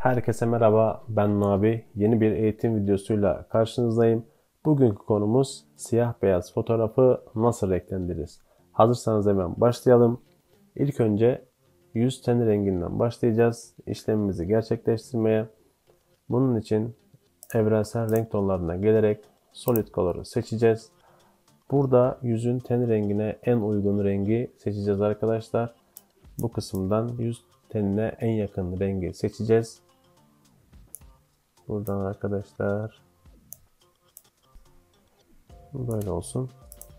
Herkese merhaba, ben Mavi. Yeni bir eğitim videosuyla karşınızdayım. Bugünkü konumuz siyah beyaz fotoğrafı nasıl renklendiririz? Hazırsanız hemen başlayalım. İlk önce yüz teni renginden başlayacağız işlemimizi gerçekleştirmeye. Bunun için evrensel renk tonlarına gelerek Solid Color'ı seçeceğiz. Burada yüzün ten rengine en uygun rengi seçeceğiz arkadaşlar. Bu kısımdan yüz tenine en yakın rengi seçeceğiz. Buradan arkadaşlar böyle olsun.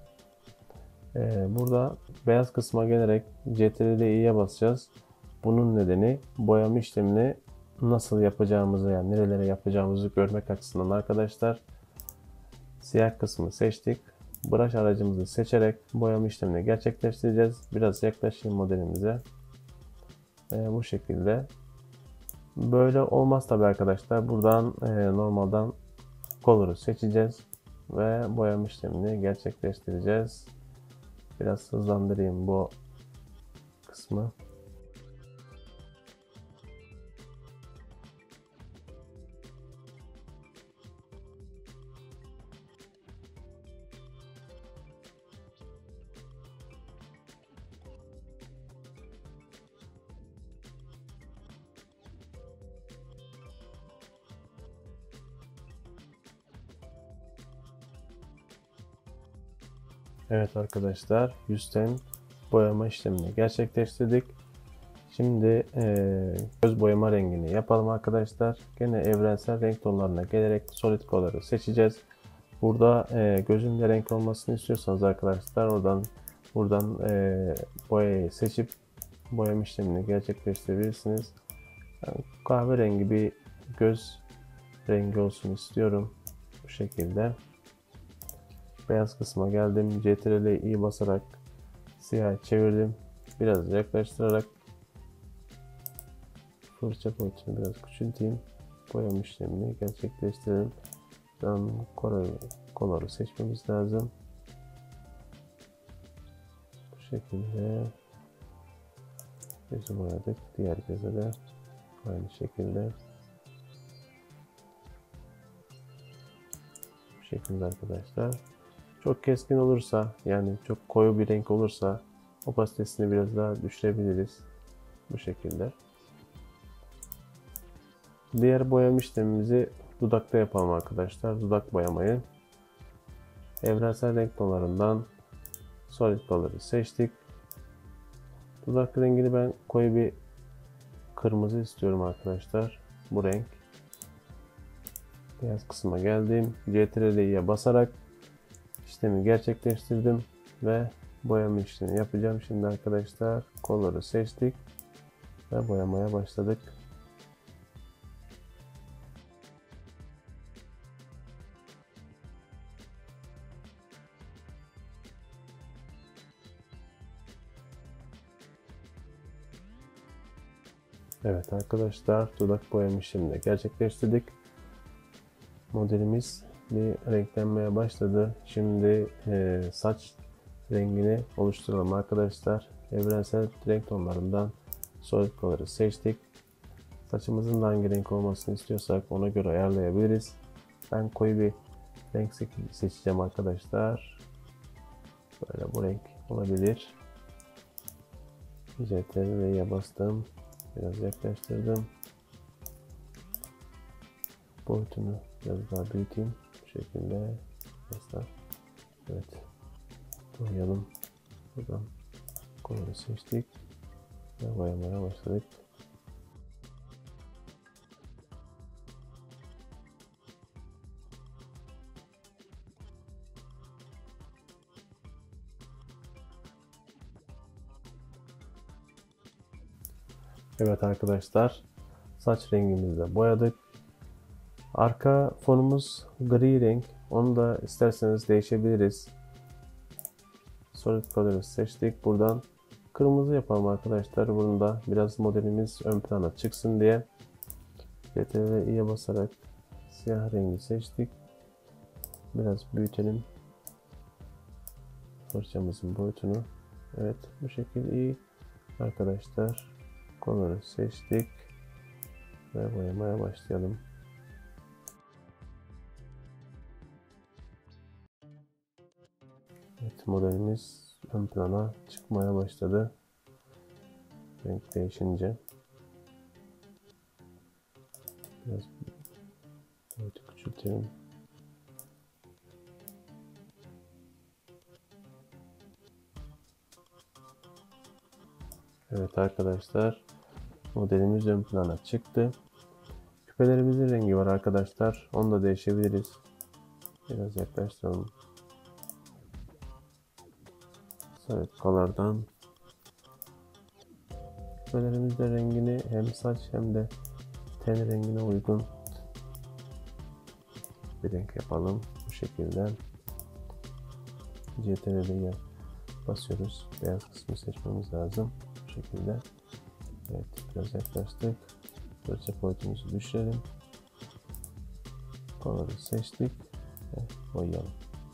Burada beyaz kısma gelerek Ctrl+i'ye basacağız. Bunun nedeni boyama işlemini nasıl yapacağımızı, yani nerelere yapacağımızı görmek açısından arkadaşlar. Siyah kısmı seçtik. Brush aracımızı seçerek boyama işlemini gerçekleştireceğiz. Biraz yaklaşayım modelimize. Bu şekilde. Böyle olmaz tabi arkadaşlar. Buradan normalden Color'u seçeceğiz ve boyama işlemini gerçekleştireceğiz. Biraz hızlandırayım bu kısmı. Evet arkadaşlar, yüzden boyama işlemini gerçekleştirdik. Şimdi göz boyama rengini yapalım arkadaşlar. Gene evrensel renk tonlarına gelerek Solid Color'ı seçeceğiz. Burada gözün ne renk olmasını istiyorsanız arkadaşlar buradan boyayı seçip boyama işlemini gerçekleştirebilirsiniz. Yani kahverengi bir göz rengi olsun istiyorum. Bu şekilde. Beyaz kısma geldim. Ctrl+i basarak siyah çevirdim. Biraz yaklaştırarak fırça boyutunu biraz küçülteyim. Boyama işlemini gerçekleştirelim. Buradan Color'u seçmemiz lazım. Bu şekilde gözü boyadık. Diğer göze de aynı şekilde. Bu şekilde arkadaşlar. Çok keskin olursa, yani çok koyu bir renk olursa opasitesini biraz daha düşürebiliriz. Bu şekilde. Diğer boyama işlemimizi dudakta yapalım arkadaşlar. Dudak boyamayı. Evrensel renk tonlarından Solid Color'ı seçtik. Dudak rengini ben koyu bir kırmızı istiyorum arkadaşlar. Bu renk. Beyaz kısma geldim. Ctrl+i'ye basarak işlemi gerçekleştirdim ve boyama işlemi yapacağım. Şimdi arkadaşlar Color'ı seçtik ve boyamaya başladık. Evet arkadaşlar, dudak boyama işlemini gerçekleştirdik. Modelimiz bir renklenmeye başladı. Şimdi saç rengini oluşturalım arkadaşlar. Evrensel renk tonlarından Solid Color'ı seçtik. Saçımızın da hangi renk olmasını istiyorsak ona göre ayarlayabiliriz. Ben koyu bir renk seçeceğim arkadaşlar. Böyle bu renk olabilir. Ctrl+'ye bastım. Biraz yaklaştırdım. Boyutunu biraz daha büyüteyim. Bu şekilde. Mesela. Evet. Boyayalım. Buradan Color'ı seçtik. Ve boyamaya başladık. Evet arkadaşlar, saç rengimizi de boyadık. Arka fonumuz gri renk. Onu da isterseniz değişebiliriz. Solid Color'ı seçtik. Buradan kırmızı yapalım arkadaşlar. Bunu da biraz modelimiz ön plana çıksın diye. Ctrl+i'ye basarak siyah rengi seçtik. Biraz büyütelim fırçamızın boyutunu. Evet, bu şekilde iyi arkadaşlar. Color'ı seçtik ve boyamaya başlayalım. Evet, modelimiz ön plana çıkmaya başladı. Renk değişince biraz boyutu küçültelim. Evet arkadaşlar, modelimiz ön plana çıktı. Küpelerimizin rengi var arkadaşlar. Onu da değişebiliriz. Biraz yaklaştıralım. Evet, color'dan küpelerimizde rengini hem saç hem de ten rengine uygun bir renk yapalım. Bu şekilde CTRL'ye basıyoruz. Beyaz kısmı seçmemiz lazım. Bu şekilde. Evet, biraz yaklaştık. Fırça boyutumuzu düşürelim. Color'ı seçtik ve boyayalım.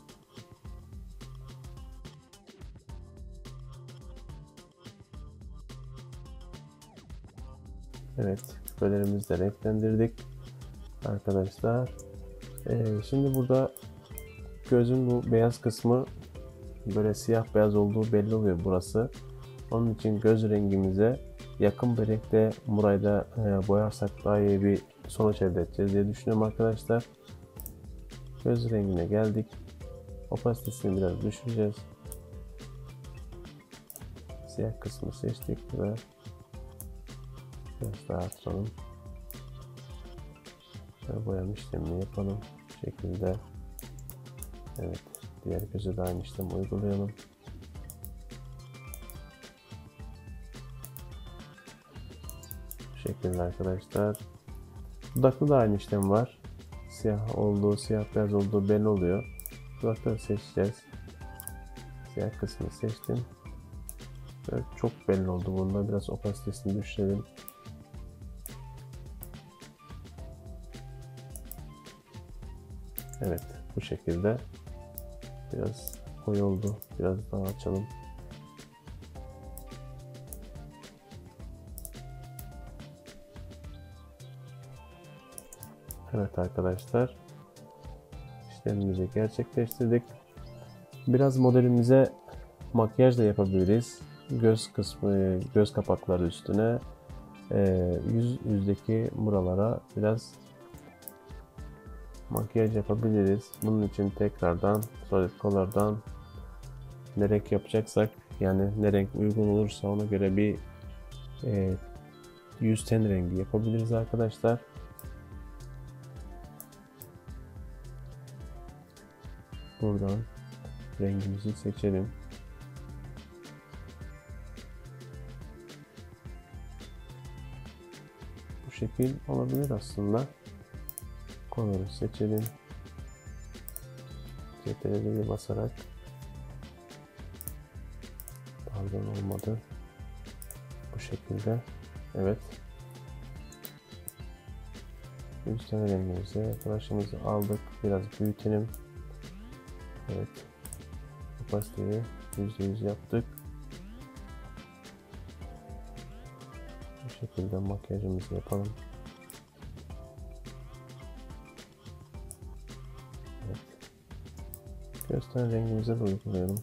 Evet, küpelerimizi de renklendirdik arkadaşlar. Şimdi burada gözün bu beyaz kısmı böyle siyah beyaz olduğu belli oluyor burası. Onun için göz rengimize yakın bir renkte burayı da boyarsak daha iyi bir sonuç elde edeceğiz diye düşünüyorum arkadaşlar. Göz rengine geldik. Opasitesini biraz düşüreceğiz. Siyah kısmı seçtik ve biraz daha arttıralım. Ve boyama işlemini yapalım. Bu şekilde. Evet, diğer göze de aynı işlemi uygulayalım. Bu şekilde arkadaşlar. Dudakta da aynı işlem var. Siyah olduğu, siyah beyaz olduğu belli oluyor. Dudakları seçeceğiz. Siyah kısmını seçtim. Evet, çok belli oldu. Bunda biraz opasitesini düşürelim. Evet, bu şekilde. Biraz koyu oldu. Biraz daha açalım. Evet arkadaşlar, işlemimizi gerçekleştirdik. Biraz modelimize makyaj da yapabiliriz. Göz kısmı, göz kapakları üstüne yüzdeki buralara biraz makyaj yapabiliriz. Bunun için tekrardan Solid Color'dan ne renk yapacaksak, yani ne renk uygun olursa ona göre bir yüz ten rengi yapabiliriz arkadaşlar. Buradan rengimizi seçelim. Bu şekil olabilir aslında. Color'ı seçelim. CTRL'ye basarak. Pardon, olmadı. Bu şekilde. Evet. Yüz ten rengimizi, brush'ımızı aldık. Biraz büyütelim. Evet. Opasiteyi %100 yaptık. Bu şekilde makyajımızı yapalım. Evet. Göz ten rengimize de uygulayalım.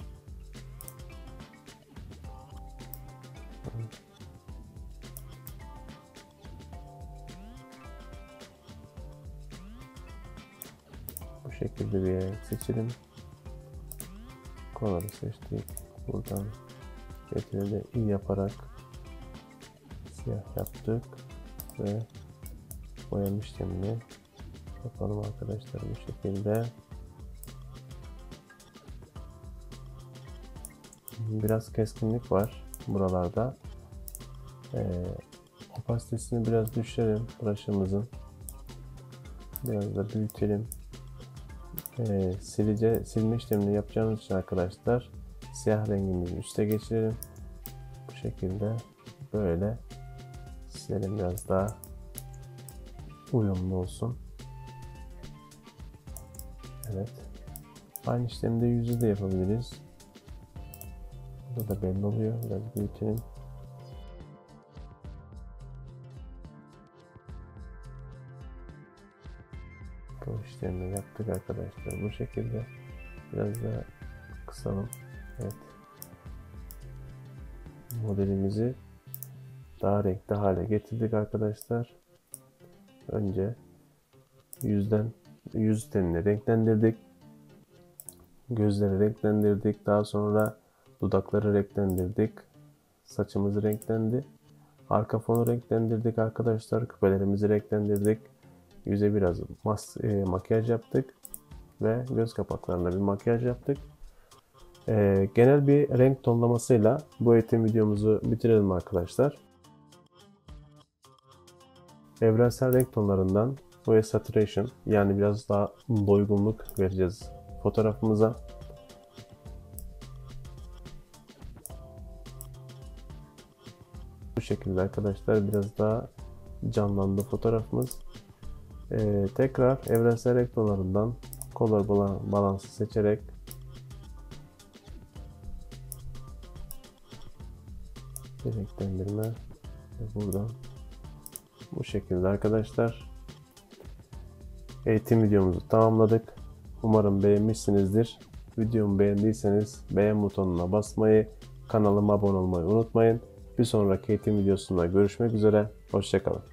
Bu şekilde bir renk seçelim. Color'ı seçtik. Buradan CTRL'de i yaparak siyah yaptık ve boyama işlemini yapalım arkadaşlar bu şekilde. Biraz keskinlik var buralarda. Opasitesini biraz düşürelim brush'ımızın. Biraz da büyütelim. Silme işlemini yapacağımız için arkadaşlar siyah rengimizi üste geçirelim. Bu şekilde böyle silelim, biraz daha uyumlu olsun. Evet. Aynı işlemi de yüzü de yapabiliriz. Burada da belli oluyor. Biraz büyütelim. işlemini yaptık arkadaşlar. Bu şekilde biraz daha kısalım. Evet. Modelimizi daha renkli hale getirdik arkadaşlar. Önce yüz tenini renklendirdik. Gözleri renklendirdik. Daha sonra dudakları renklendirdik. Saçımız renklendi. Arka fonu renklendirdik arkadaşlar. Küpelerimizi renklendirdik. Yüze biraz makyaj yaptık. Ve göz kapaklarına bir makyaj yaptık. Genel bir renk tonlamasıyla bu eğitim videomuzu bitirelim arkadaşlar. Evrensel renk tonlarından bu saturation, yani biraz daha doygunluk vereceğiz fotoğrafımıza. Bu şekilde arkadaşlar biraz daha canlandı fotoğrafımız. Tekrar evrensel renk tonlarından color balansı seçerek bir renklendirme buradan bu şekilde arkadaşlar eğitim videomuzu tamamladık. Umarım beğenmişsinizdir. Videomu beğendiyseniz beğen butonuna basmayı, kanalıma abone olmayı unutmayın. Bir sonraki eğitim videosunda görüşmek üzere. Hoşça kalın.